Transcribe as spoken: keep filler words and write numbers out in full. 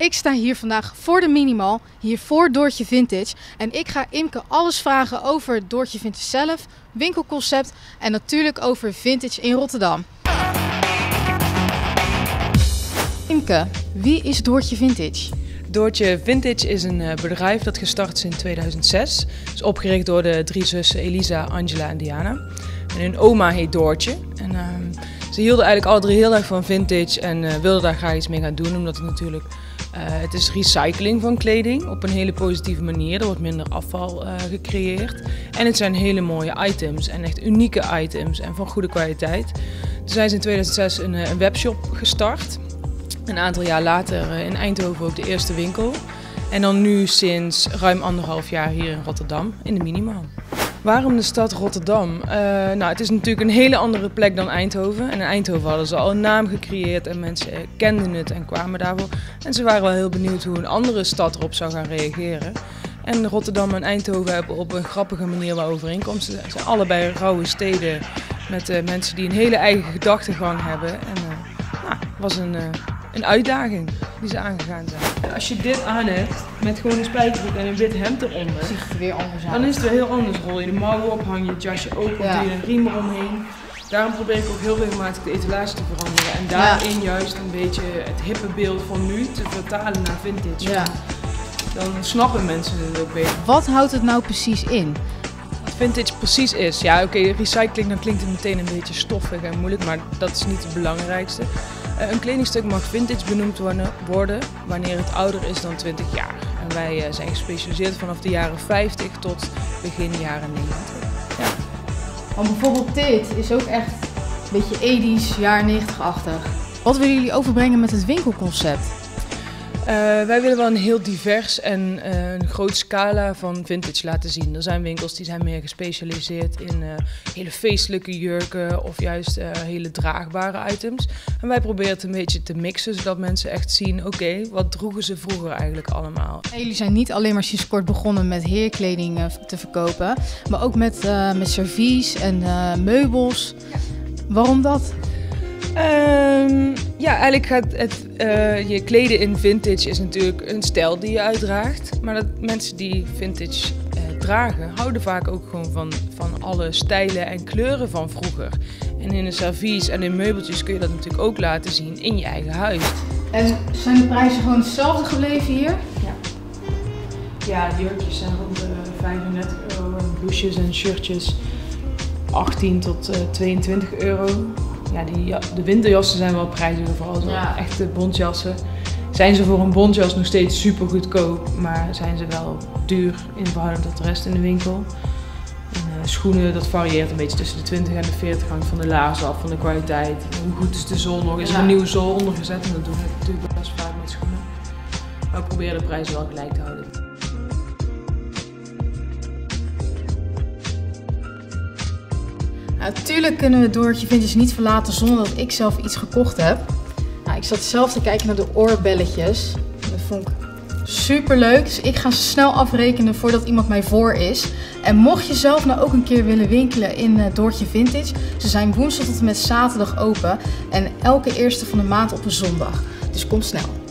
Ik sta hier vandaag voor de Minimal, hier voor Doortje Vintage. En ik ga Imke alles vragen over Doortje Vintage zelf, winkelconcept en natuurlijk over vintage in Rotterdam. Imke, wie is Doortje Vintage? Doortje Vintage is een bedrijf dat gestart is in tweeduizend zes. Het is opgericht door de drie zussen Elisa, Angela en Diana. En hun oma heet Doortje. En, uh, ze hielden eigenlijk alle drie heel erg van vintage en uh, wilden daar graag iets mee gaan doen. Omdat het natuurlijk, uh, het is recycling van kleding op een hele positieve manier. Er wordt minder afval uh, gecreëerd. En het zijn hele mooie items en echt unieke items en van goede kwaliteit. Toen zijn ze in tweeduizend zes een, een webshop gestart. Een aantal jaar later in Eindhoven ook de eerste winkel. En dan nu sinds ruim anderhalf jaar hier in Rotterdam in de Minimal. Waarom de stad Rotterdam? Uh, nou, het is natuurlijk een hele andere plek dan Eindhoven. En in Eindhoven hadden ze al een naam gecreëerd en mensen kenden het en kwamen daarvoor. En ze waren wel heel benieuwd hoe een andere stad erop zou gaan reageren. En Rotterdam en Eindhoven hebben op een grappige manier wel overeenkomsten. Het zijn allebei rauwe steden met uh, mensen die een hele eigen gedachtegang hebben. En uh, nou, was een... Uh, Een uitdaging die ze aangegaan zijn. Als je dit aan hebt, met gewoon een spijkerbroek en een wit hemd eronder, Ziet het er weer anders uit. dan is het weer heel anders. Rol je de mouwen op, hang je het jasje open, Ja. doe je een riem eromheen. Daarom probeer ik ook heel regelmatig de etalage te veranderen. En daarin ja. juist een beetje het hippe beeld van nu te vertalen naar vintage. Ja. Dan snappen mensen het ook beter. Wat houdt het nou precies in? Wat vintage precies is, ja oké, okay, recycling, dan klinkt het meteen een beetje stoffig en moeilijk, maar dat is niet het belangrijkste. Uh, een kledingstuk mag vintage benoemd worden wanneer het ouder is dan twintig jaar. En wij uh, zijn gespecialiseerd vanaf de jaren vijftig tot begin jaren negentig. Ja. Want bijvoorbeeld dit is ook echt een beetje ethisch, jaren negentig-achtig. Wat willen jullie overbrengen met het winkelconcept? Uh, wij willen wel een heel divers en uh, een groot scala van vintage laten zien. Er zijn winkels die zijn meer gespecialiseerd in uh, hele feestelijke jurken of juist uh, hele draagbare items. En wij proberen het een beetje te mixen, zodat mensen echt zien, oké, okay, wat droegen ze vroeger eigenlijk allemaal. En jullie zijn niet alleen maar sinds kort begonnen met heerkleding uh, te verkopen, maar ook met, uh, met servies en uh, meubels. Waarom dat? Um, ja, eigenlijk gaat het, uh, je kleden in vintage is natuurlijk een stijl die je uitdraagt. Maar dat mensen die vintage uh, dragen, houden vaak ook gewoon van, van alle stijlen en kleuren van vroeger. En in een servies en in meubeltjes kun je dat natuurlijk ook laten zien in je eigen huis. En zijn de prijzen gewoon hetzelfde gebleven hier? Ja, ja de jurkjes zijn rond de vijfendertig euro en blouses en shirtjes achttien tot tweeëntwintig euro. Ja, die, de winterjassen zijn wel prijziger, vooral zo ja. echte bontjassen. Zijn ze voor een bontjas nog steeds super goedkoop, maar zijn ze wel duur in verhouding tot de rest in de winkel. En, uh, schoenen, dat varieert een beetje tussen de twintig en de veertig, hangt van de laars af, van de kwaliteit. Hoe goed is de zool nog? Is er ja. een nieuwe zool ondergezet? En dat doen we natuurlijk best vaak met schoenen. Maar we proberen de prijzen wel gelijk te houden. Natuurlijk kunnen we Doortje Vintage niet verlaten zonder dat ik zelf iets gekocht heb. Nou, ik zat zelf te kijken naar de oorbelletjes. Dat vond ik super leuk. Dus ik ga ze snel afrekenen voordat iemand mij voor is. En mocht je zelf nou ook een keer willen winkelen in uh, Doortje Vintage. Ze zijn woensdag tot en met zaterdag open. En elke eerste van de maand op een zondag. Dus kom snel.